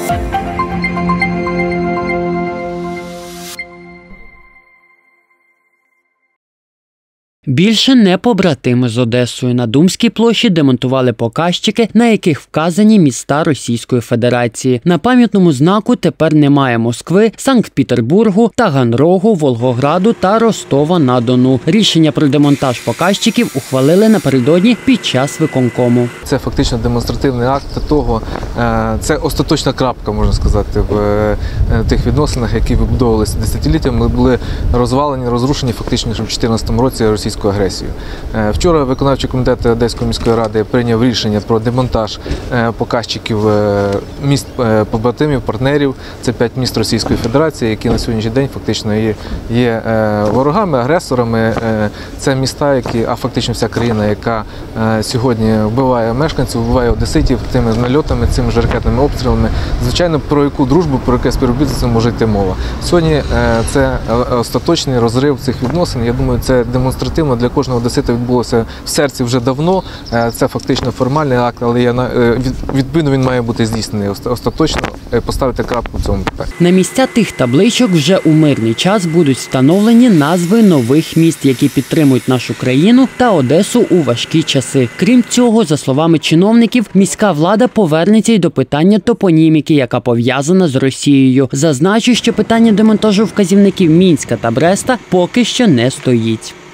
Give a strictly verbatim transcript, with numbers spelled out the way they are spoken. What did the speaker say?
Більше не побратими з Одесою. На Думській площі демонтували показчики, на яких вказані міста Російської Федерації. На пам'ятному знаку тепер немає Москви, Санкт-Петербургу, Таганрогу, Волгограду та Ростова-на-Дону. Рішення про демонтаж показчиків ухвалили напередодні під час виконкому. Це фактично демонстративний акт того, це остаточна крапка, можна сказати, в тих відносинах, які вибудовувалися десятиліттями, були розвалені, розрушені фактично в дві тисячі чотирнадцятому році російською агресію. Вчора виконавчий комітет Одеської міської ради прийняв рішення про демонтаж показчиків міст побратимів, партнерів. Це п'ять міст Російської Федерації, які на сьогоднішній день фактично є, є ворогами, агресорами. Це міста, які, а фактично вся країна, яка сьогодні вбиває мешканців, вбиває одеситів тими нальотами, цими ж ракетними обстрілами. Звичайно, про яку дружбу, про яке співробітництво може йти мова. Сьогодні це остаточний розрив цих відносин. Я думаю, це демонстративно для кожного одесита відбулося в серці вже давно. Це фактично формальний акт, але я, відповідно він має бути здійснений. Остаточно поставити крапку в цьому питанні. На місця тих табличок вже у мирний час будуть встановлені назви нових міст, які підтримують нашу країну та Одесу у важкі часи. Крім цього, за словами чиновників, міська влада повернеться й до питання топоніміки, яка пов'язана з Росією. Зазначу, що питання демонтажу вказівників Мінська та Бреста поки що не стоїть.